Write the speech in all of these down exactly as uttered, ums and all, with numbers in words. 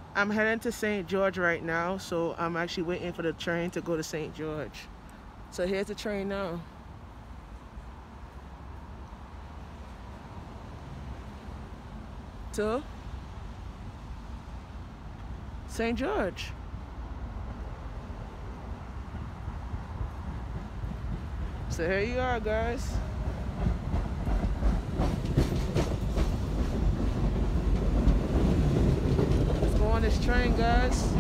I'm heading to Saint George right now, so I'm actually waiting for the train to go to Saint George. So here's the train now. To Saint George. So here you are, guys. Let's go on this train, guys.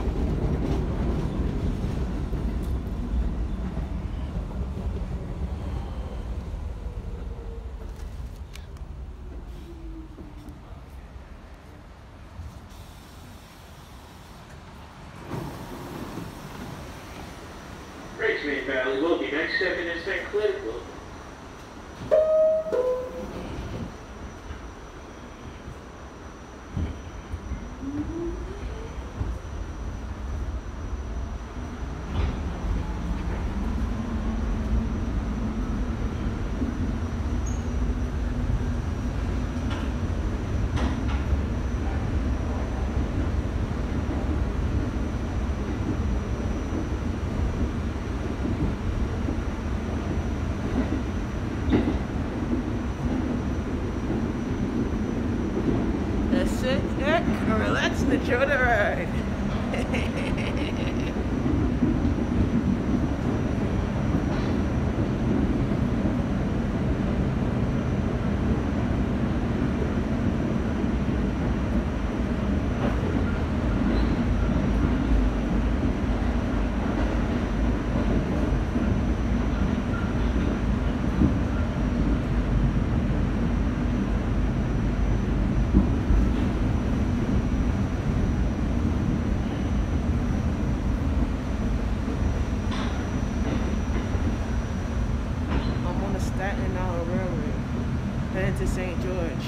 Richmond Valley will be next step in Saint Clair. Sit back, relax, and enjoy the ride. Staten Island Railway, heading to Saint George.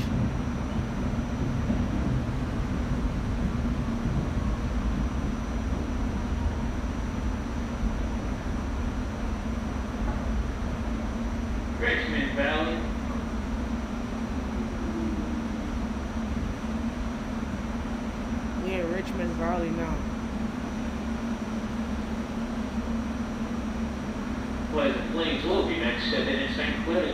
Richmond Valley. We're in Richmond Valley now. Pleasant Plains will be next step in Saint Clair.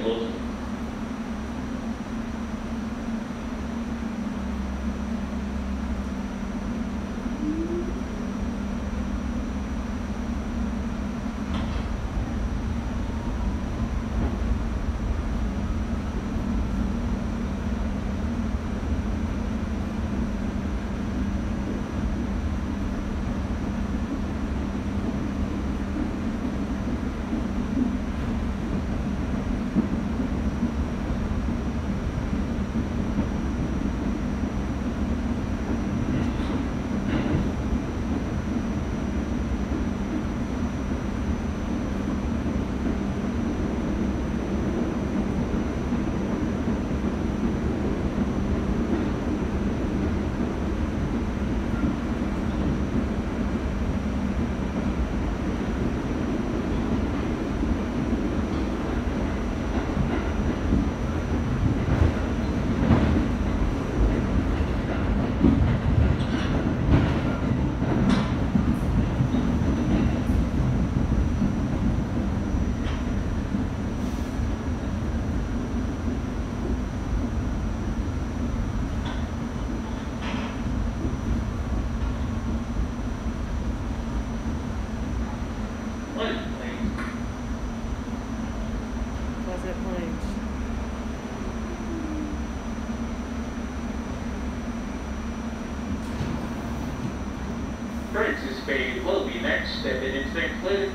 Pleasant Plains. Francis Bay will be next step in Saint Clair.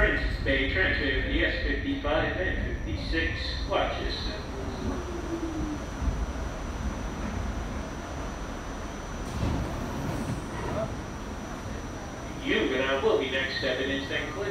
Francis Bay, transfer for the S fifty-five and fifty-six. Watch this. Huguenot will be next, seven inch then clear.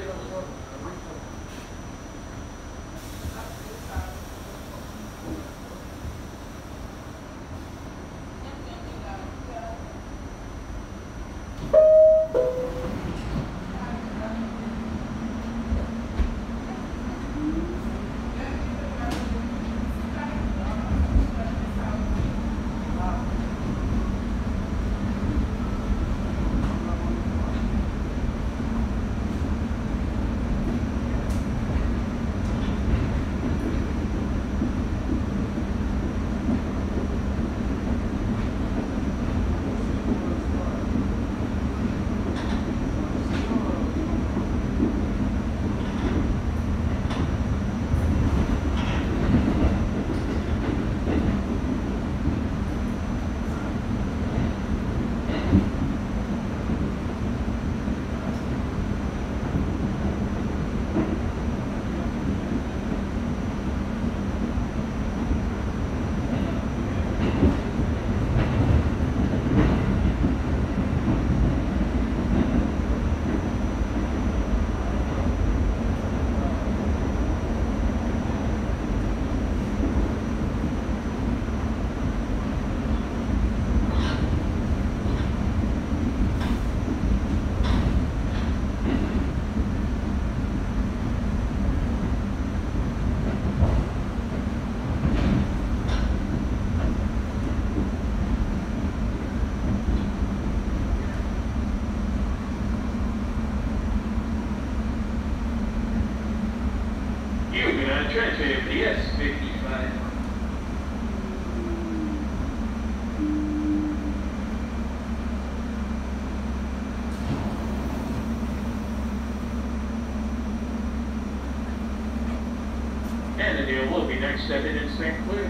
Huguenot, transfer for the S fifty-five. Annandale will be next, seven inch then clear.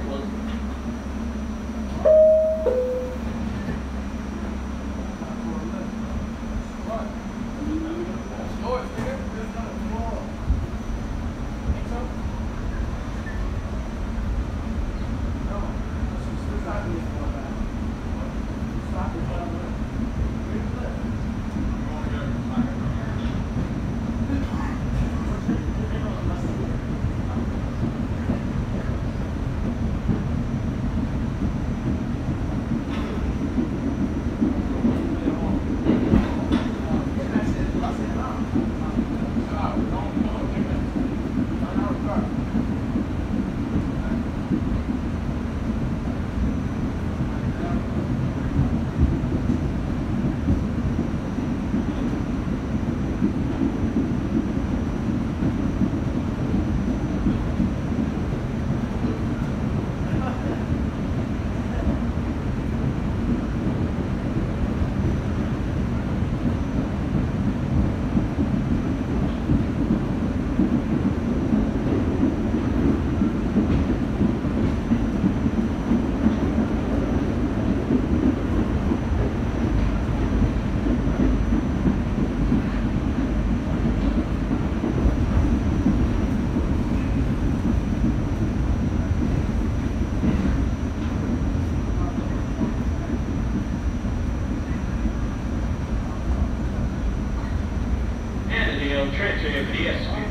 Transfer for the S